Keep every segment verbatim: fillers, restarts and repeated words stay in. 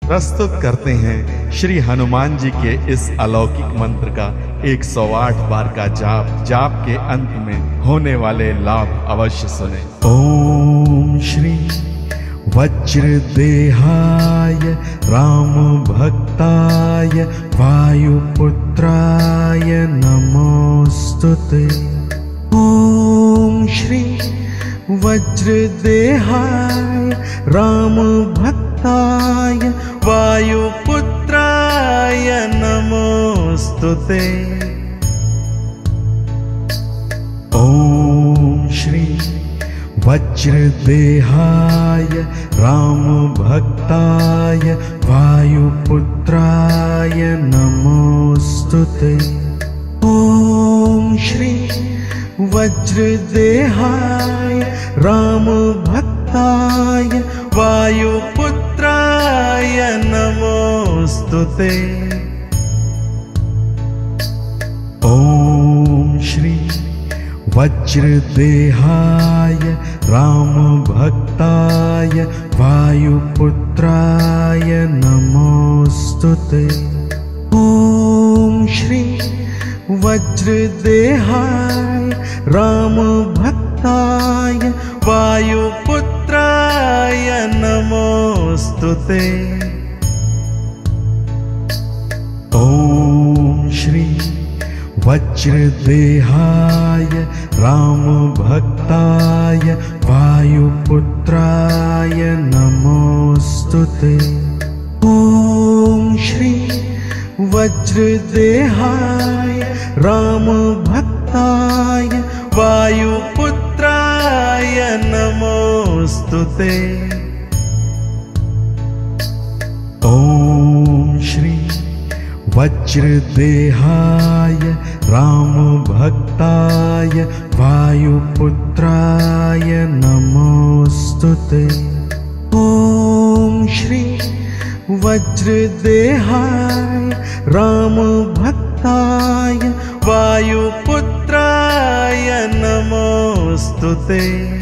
प्रस्तुत करते हैं श्री हनुमान जी के इस अलौकिक मंत्र का एक सौ आठ बार का जाप। जाप के अंत में होने वाले लाभ अवश्य सुने। ओम श्री वज्रदेहाय राम भक्ताय वायुपुत्राय नमोस्तुते। ओम श्री वज्रदेहाय राम भक्ताय वायुपुत्राय नमोस्तुते। ओम श्री वज्रदेहाय राम भक्ताय वायुपुत्राय नमोस्तुते। ओम श्री वज्रदेहाय राम भक्ताय वायुपुत्राय नमोस्तुते। ओम श्री वज्रदेहाय राम भक्ताय वायुपुत्राय नमोस्तुते। ओम श्री वज्रदेहाय राम भक्ताय वायुपुत्राय नमोस्तुते। ओम श्री वज्रदेहाय राम भक्ताय वायुपुत्राय नमोस्तुते। ओम श्री वज्रदेहाय राम भक्ताय वायुपुत्राय नमोस्तुते। ओम श्री वज्रदेहाय राम भक्ताय वायुपुत्राय नमोस्तुते। ओम श्री वज्रदेहाय राम भक्ताय वायुपुत्राय नमोस्तुते।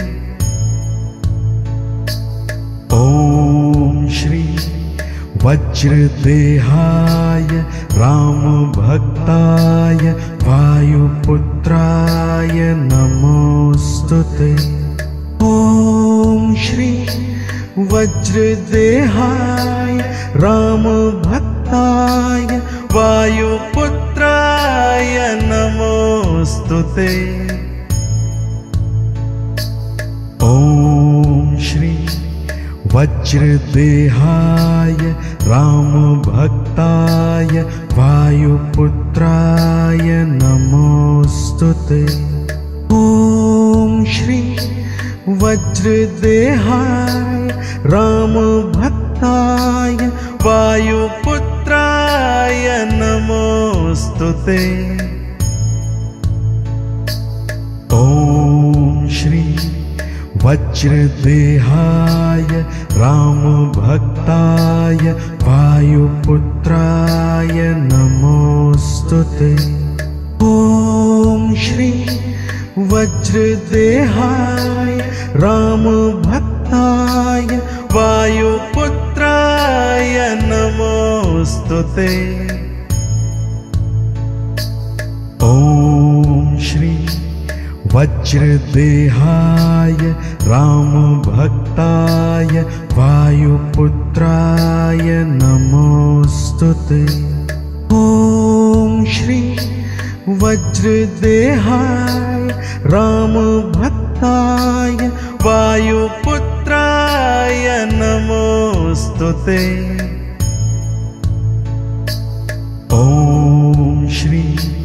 ओम श्री वज्रदेहाय राम भक्ताय वायुपुत्राय नमोस्तुते। ओम श्री वज्रदेहाय राम भक्ताय वायुपुत्राय नमोस्तुते। ओम श्री वज्रदेहाय राम भक्ताय वायुपुत्राय नमोस्तुते। ओम श्री वज्रदेहाय राम भक्ताय वायुपुत्राय नमोस्तुते। ओम श्री वज्रदेहाय राम भक्ताय वायुपुत्राय नमोस्तुते। ओम श्री वज्रदेहाय राम भक्ताय वायुपुत्राय नमोस्तुते। ओम श्री वज्रदेहाय राम भक्ताय वायुपुत्राय नमोस्तुते। ओम श्री वज्रदेहाय राम भक्ताय वायुपुत्राय नमोस्तुते। ओम श्री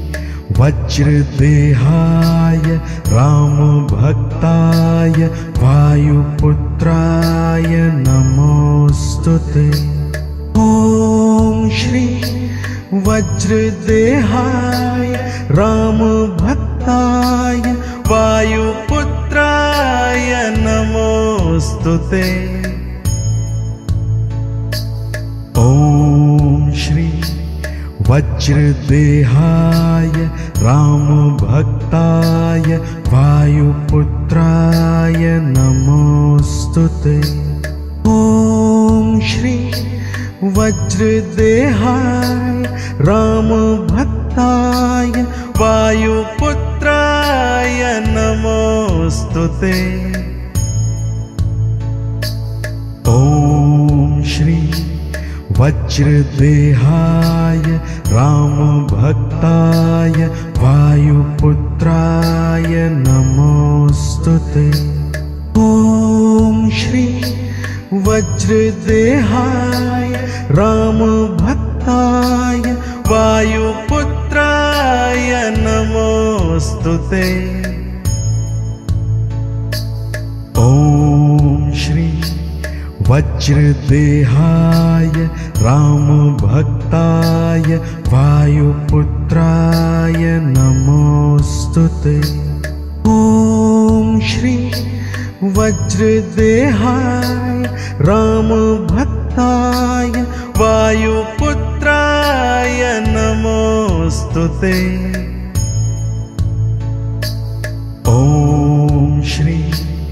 वज्रदेहाय राम भक्ताय वायुपुत्राय नमोस्तुते। ओम श्री वज्रदेहाय राम भक्ताय वायुपुत्राय नमोस्तुते। ओम श्री वज्रदेहाय राम भक्ताय वायुपुत्राय नमोस्तुते। ओम श्री वज्रदेहाय रामभक्ताय वायुपुत्राय नमोस्तुते। ॐ श्री वज्रदेहाय रामभक्ताय वायुपुत्राय नमोस्तुते। ॐ श्री वज्रदेहाय रामभक्ताय वायुपुत्राय नमोस्तुते। ॐ श्री वज्रदेहाय रामभक्ताय वायुपुत्राय नमोस्तुते। ॐ श्री वज्रदेहाय रामभक्ताय वायुपुत्राय नमोस्तुते। ॐ श्री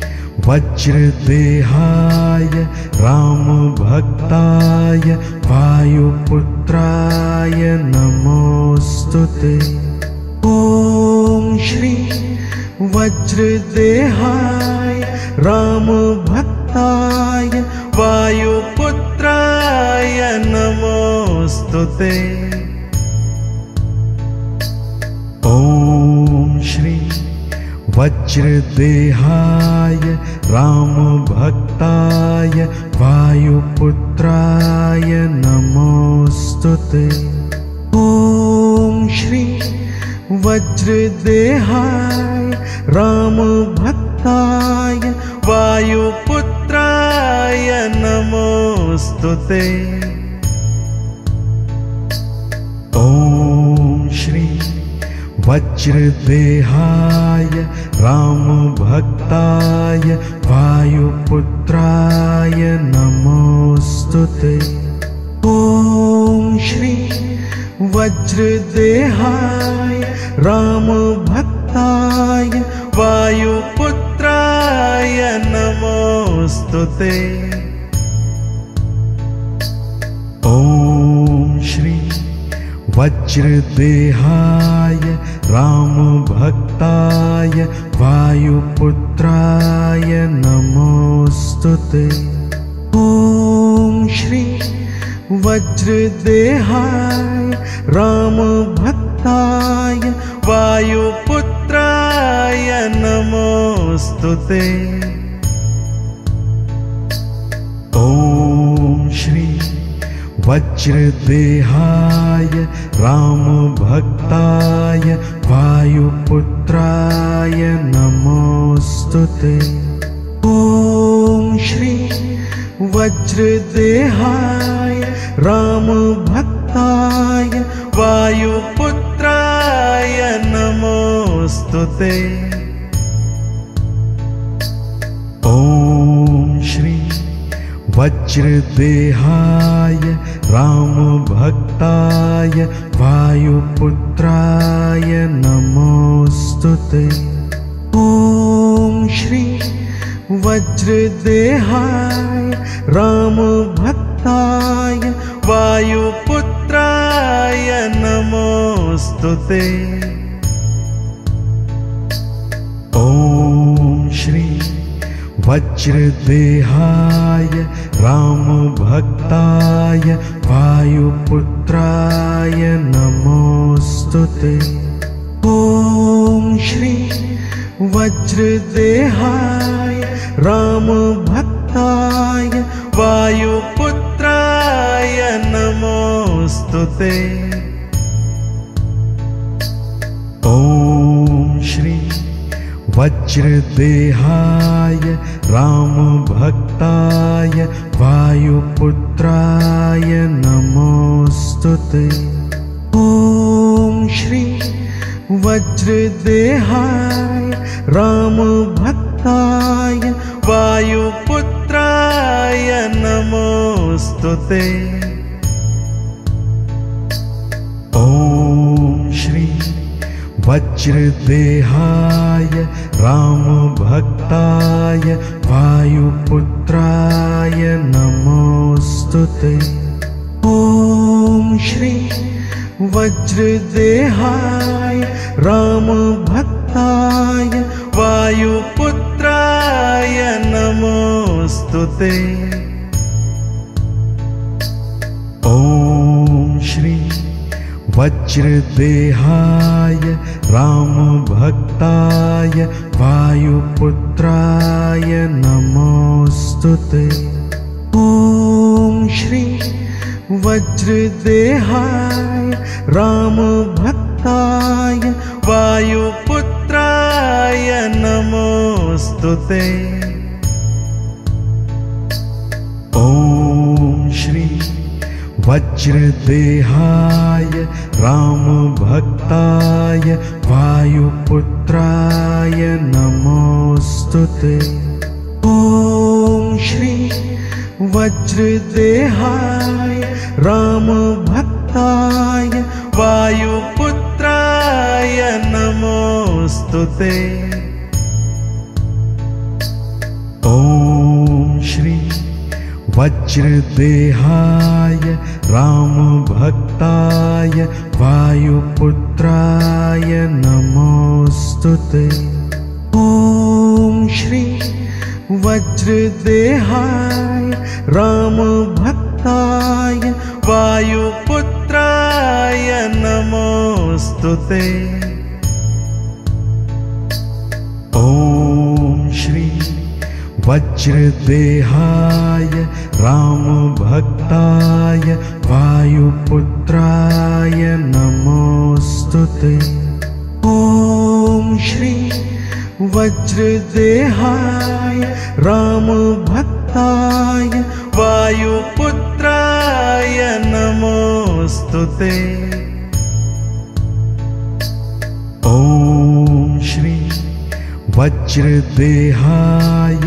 वज्रदेहाय रामभक्ताय वायुपुत्राय नमोस्तुते। ॐ श्री वज्रदेहाय रामभक्ताय वायुपुत्राय नमोस्तुते। ॐ श्री वज्रदेहाय रामभक्ताय वायुपुत्राय नमोस्तुते। ॐ श्री वज्रदेहाय रामभक्ताय वायुपुत्राय नमोस्तुते। ॐ श्री वज्रदेहाय रामभक्ताय वायुपुत्राय नमोस्तुते। ॐ श्री वज्रदेहाय रामभक्ताय वायुपुत्राय नमोस्तुते। ॐ श्री वज्रदेहाय रामभक्ताय वायुपुत्राय नमोस्तुते। ॐ श्री वज्रदेहाय रामभक्ताय वायुपुत्राय नमोस्तुते। ॐ श्री वज्रदेहाय रामभक्ताय वायुपुत्राय नमोस्तुते। ॐ श्री वज्रदेहाय रामभक्ताय वायुपुत्राय नमोस्तुते। ॐ श्री वज्रदेहाय रामभक्ताय वायुपुत्राय नमोस्तुते। ॐ श्री वज्रदेहाय रामभक्ताय वायुपुत्राय नमोस्तुते। ॐ श्री वज्रदेहाय रामभक्ताय वायुपुत्राय नमोस्तुते। ॐ श्री वज्रदेहाय रामभक्ताय वायुपुत्राय नमोस्तुते। ॐ श्री वज्रदेहाय रामभक्ताय वायुपुत्राय नमोस्तुते। ॐ श्री वज्रदेहाय रामभक्ताय वायुपुत्राय नमोस्तुते। ॐ श्री वज्रदेहाय रामभक्ताय वायुपुत्राय नमोस्तुते। ॐ श्री वज्रदेहाय रामभक्ताय वायुपुत्राय नमोस्तुते। ॐ श्री वज्रदेहाय रामभक्ताय वायुपुत्राय नमोस्तुते। ॐ श्री वज्रदेहाय रामभक्ताय वायुपुत्राय नमोस्तुते। ॐ श्री वज्रदेहाय रामभक्ताय वायुपुत्राय नमोस्तुते। ॐ श्री वज्रदेहाय रामभक्ताय वायुपुत्राय नमोस्तुते। ॐ श्री वज्रदेहाय रामभक्ताय वायुपुत्राय नमोस्तुते। ॐ श्री वज्रदेहाय रामभक्ताय वायुपुत्राय नमोस्तुते। ॐ श्री वज्रदेहाय रामभक्ताय वायुपुत्राय नमोस्तुते। ॐ श्री वज्रदेहाय रामभक्ताय वायुपुत्राय नमोस्तुते। ॐ श्री वज्रदेहाय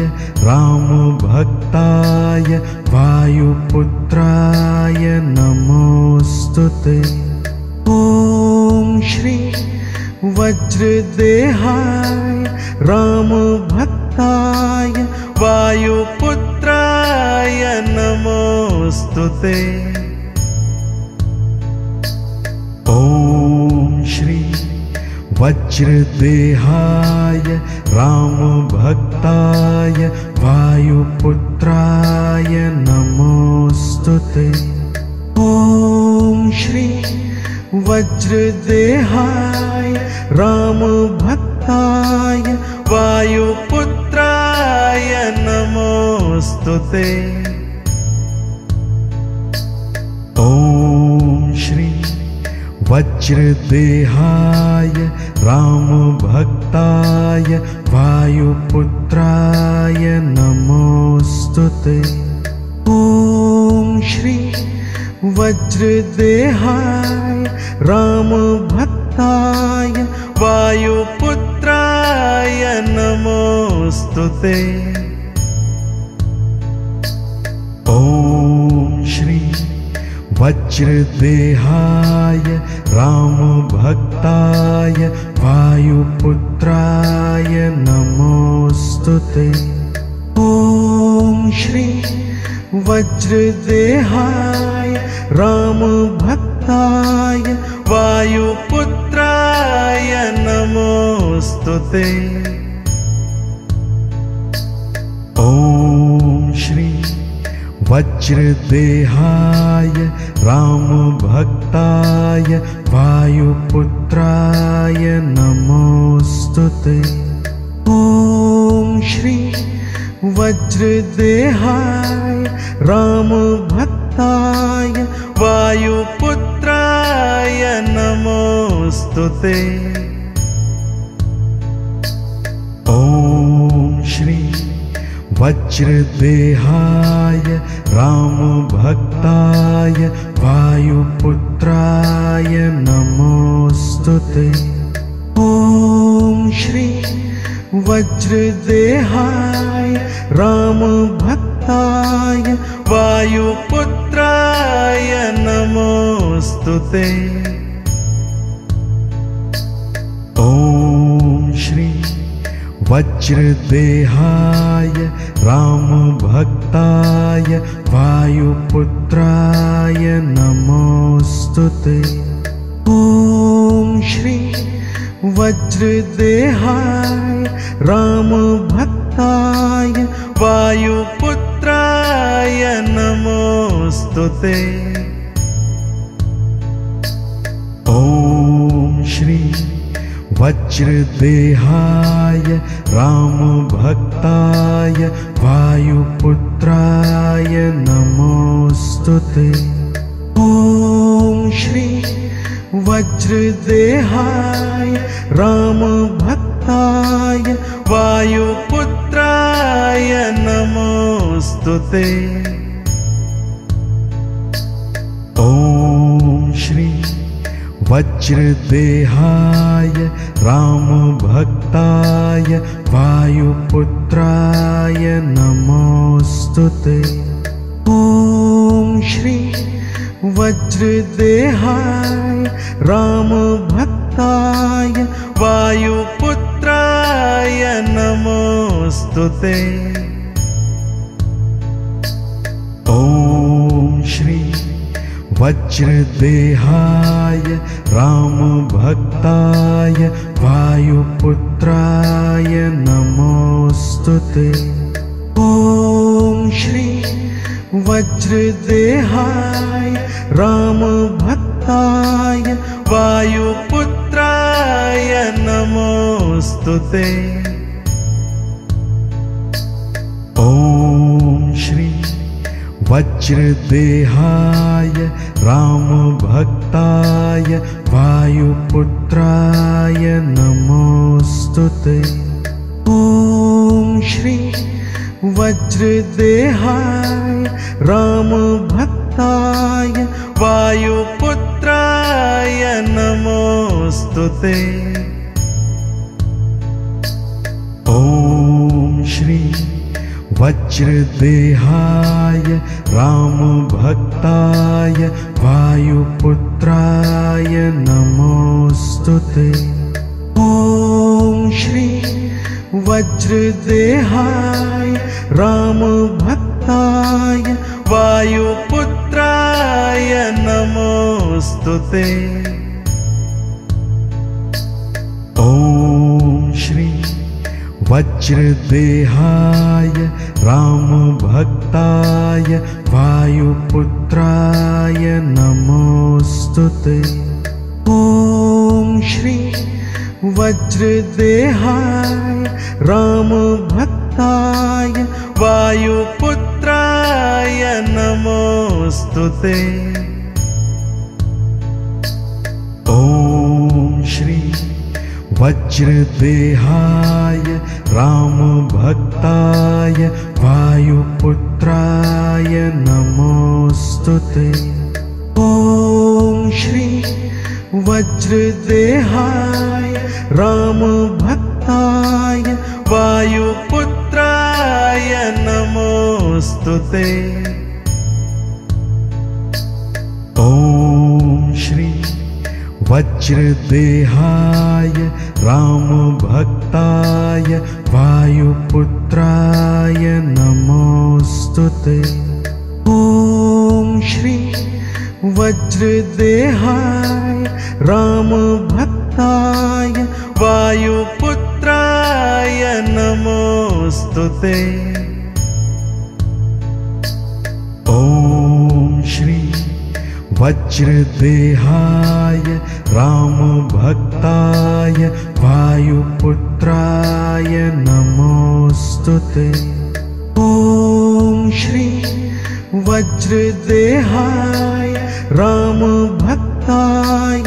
रामभक्ताय वायुपुत्राय नमोस्तुते। ॐ श्री वज्रदेहाय रामभक्ताय वायुपुत्राय नमोस्तुते। ॐ श्री वज्रदेहाय रामभक्ताय वायुपुत्राय नमोस्तुते। ॐ श्री वज्रदेहाय रामभक्ताय वायुपुत्राय नमोस्तुते। ॐ श्री वज्रदेहाय रामभक्ताय वायुपुत्राय नमोस्तुते। ॐ श्री वज्रदेहाय रामभक्ताय वायुपुत्राय नमोस्तुते। ॐ श्री वज्रदेहाय रामभक्ताय वायुपुत्राय नमोस्तुते। ॐ श्री वज्रदेहाय रामभक्ताय वायुपुत्राय नमोस्तुते। ॐ श्री वज्रदेहाय रामभक्ताय वायुपुत्राय नमोस्तुते। ॐ श्री वज्रदेहाय रामभक्ताय वायुपुत्राय नमोस्तुते। ॐ श्री वज्रदेहाय रामभक्ताय वायुपुत्राय नमोस्तुते। ॐ श्री वज्रदेहाय रामभक्ताय वायुपुत्राय नमोस्तुते। ॐ श्री वज्रदेहाय रामभक्ताय वायुपुत्राय नमोस्तुते। ॐ श्री वज्रदेहाय रामभक्ताय वायुपुत्राय नमोस्तुते। ॐ श्री वज्रदेहाय रामभक्ताय वायुपुत्राय नमोस्तुते। ॐ श्री वज्रदेहाय रामभक्ताय वायुपुत्राय नमोस्तुते। ॐ श्री वज्रदेहाय रामभक्ताय वायुपुत्राय नमोस्तुते। ॐ श्री वज्रदेहाय रामभक्ताय वायुपुत्राय नमोस्तुते। ॐ श्री वज्रदेहाय रामभक्ताय वायुपुत्राय नमोस्तुते। ॐ श्री वज्रदेहाय रामभक्ताय वायुपुत्राय नमोस्तुते। ॐ श्री वज्रदेहाय रामभक्ताय वायुपुत्राय नमोस्तुते। ॐ श्री वज्रदेहाय रामभक्ताय वायुपुत्राय नमोस्तुते। ॐ श्री वज्रदेहाय रामभक्ताय वायुपुत्राय नमोस्तुते। ॐ श्री वज्रदेहाय रामभक्ताय वायुपुत्राय नमोस्तुते। ॐ श्री वज्रदेहाय रामभक्ताय वायुपुत्राय नमोस्तुते। ॐ श्री वज्रदेहाय रामभक्ताय वायुपुत्राय नमोस्तुते। ॐ श्री वज्रदेहाय रामभक्ताय वायुपुत्राय नमोस्तुते। ॐ श्री वज्रदेहाय रामभक्ताय वायुपुत्राय नमोस्तुते। ॐ श्री वज्रदेहाय रामभक्ताय वायुपुत्राय नमोस्तुते। ॐ श्री वज्रदेहाय रामभक्ताय वायुपुत्राय नमोस्तुते। ॐ श्री वज्रदेहाय रामभक्ताय वायुपुत्राय नमोस्तुते। ॐ श्री वज्रदेहाय रामभक्ताय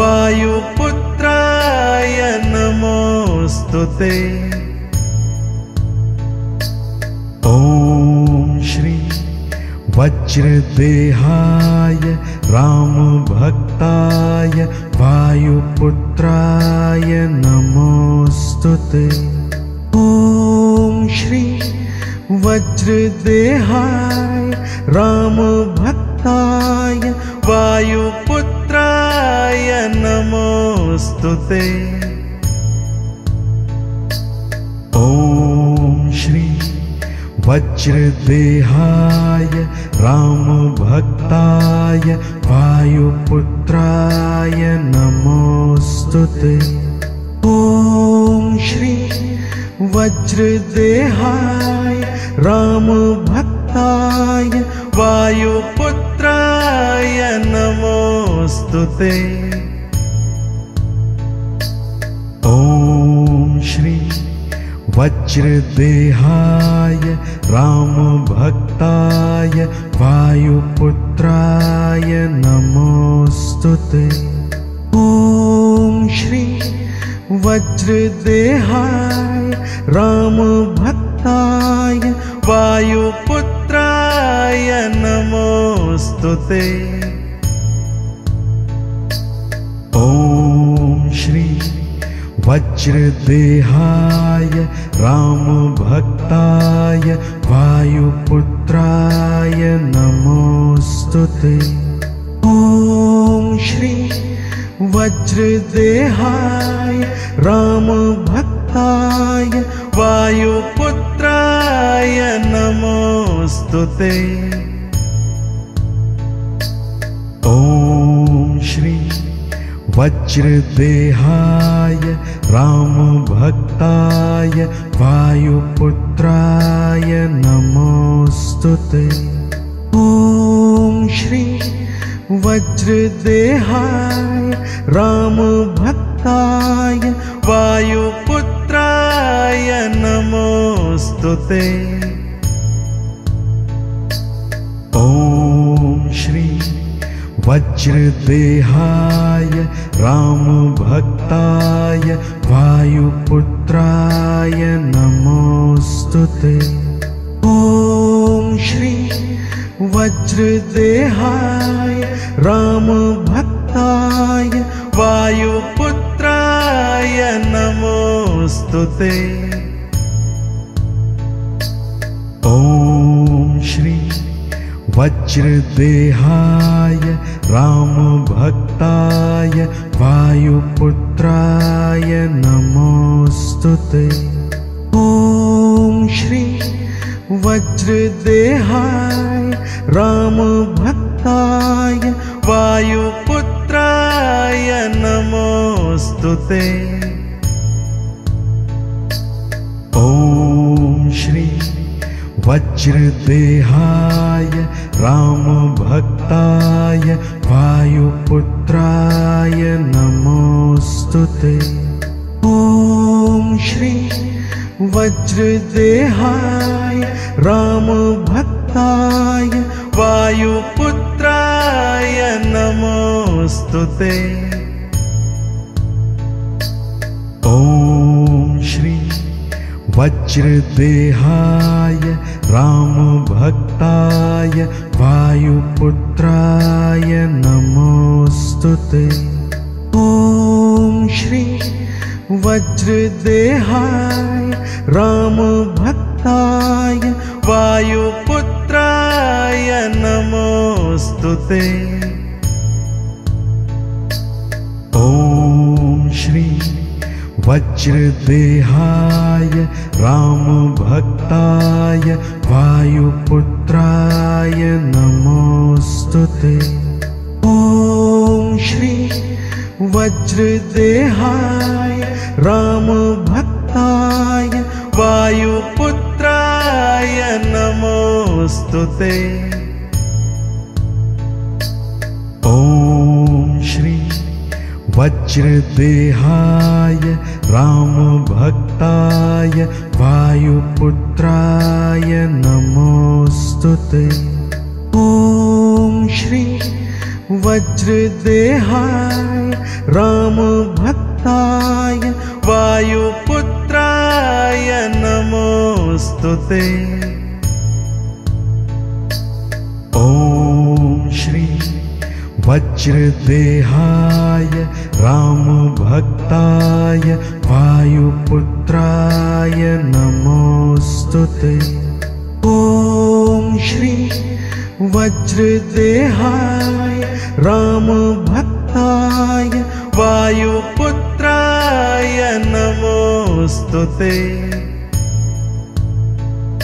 वायुपुत्राय नमोस्तुते। ॐ श्री वज्रदेहाय रामभक्ताय वायुपुत्राय नमोस्तुते। ॐ श्री वज्रदेहाय रामभक्ताय वायुपुत्राय नमोस्तुते। ॐ श्री वज्रदेहाय रामभक्ताय वायुपुत्राय वायुपुत्राय नमोस्तुते। ॐ श्री वज्रदेहाय रामभक्ताय वायुपुत्राय नमोस्तुते। ॐ श्री वज्रदेहाय रामभक्ताय वायुपुत्राय नमोस्तुते। ॐ श्री वज्रदेहाय रामभक्ताय वायुपुत्राय नमोस्तुते। ॐ श्री वज्रदेहाय रामभक्ताय वायुपुत्राय नमोस्तुते। ॐ श्री वज्रदेहाय रामभक्ताय वायुपुत्राय नमोस्तुते। ॐ श्री वज्रदेहाय रामभक्ताय वायुपुत्राय नमोस्तुते। ॐ श्री वज्रदेहाय रामभक्ताय वायुपुत्राय नमोस्तुते। ॐ श्री वज्रदेहाय रामभक्ताय वायुपुत्राय नमोस्तुते। ॐ श्री वज्रदेहाय रामभक्ताय वायुपुत्राय नमोस्तुते। ॐ श्री वज्रदेहाय रामभक्ताय वायुपुत्राय नमोस्तुते। ॐ श्री वज्रदेहाय रामभक्ताय वायुपुत्राय नमोस्तुते। ॐ श्री वज्रदेहाय रामभक्ताय वायुपुत्राय नमोस्तुते। ॐ श्री वज्रदेहाय रामभक्ताय वायुपुत्राय नमोस्तुते। ॐ श्री वज्रदेहाय रामभक्ताय वायुपुत्राय नमोस्तुते। ॐ श्री वज्रदेहाय रामभक्ताय वायुपुत्राय नमोस्तुते। ॐ श्री वज्रदेहाय रामभक्ताय वायुपुत्राय नमोस्तुते। ॐ श्री वज्रदेहाय रामभक्ताय वायुपुत्राय नमोस्तुते। ॐ श्री वज्रदेहाय रामभक्ताय वायुपुत्राय नमोस्तुते। ॐ श्री वज्रदेहाय रामभक्ताय वायुपुत्राय नमोस्तुते। ॐ श्री वज्रदेहाय रामभक्ताय वायुपुत्राय नमोस्तुते। ॐ श्री वज्रदेहाय रामभक्ताय वायुपुत्राय नमोस्तुते।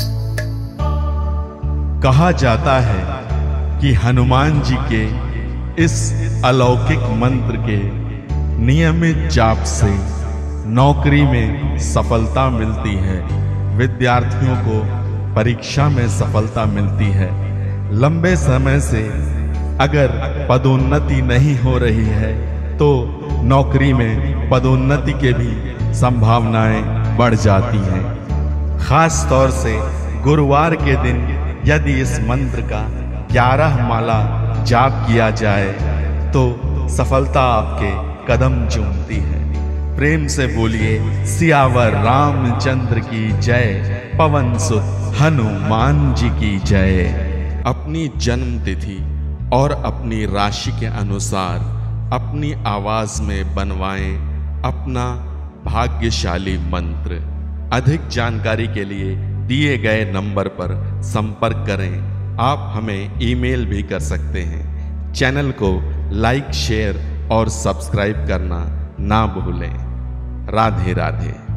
कहा जाता है कि हनुमान जी के इस अलौकिक मंत्र के नियमित जाप से नौकरी में सफलता मिलती है, विद्यार्थियों को परीक्षा में सफलता मिलती है। लंबे समय से अगर पदोन्नति नहीं हो रही है तो नौकरी में पदोन्नति के भी संभावनाएं बढ़ जाती हैं। खास तौर से गुरुवार के दिन यदि इस मंत्र का ग्यारह माला जाप किया जाए तो सफलता आपके कदम चूमती है। प्रेम से बोलिए सियावर रामचंद्र की जय, पवन सुत हनुमान जी की जय। अपनी जन्म तिथि और अपनी राशि के अनुसार अपनी आवाज में बनवाएं अपना भाग्यशाली मंत्र। अधिक जानकारी के लिए दिए गए नंबर पर संपर्क करें। आप हमें ईमेल भी कर सकते हैं। चैनल को लाइक, शेयर और सब्सक्राइब करना ना भूलें। राधे राधे।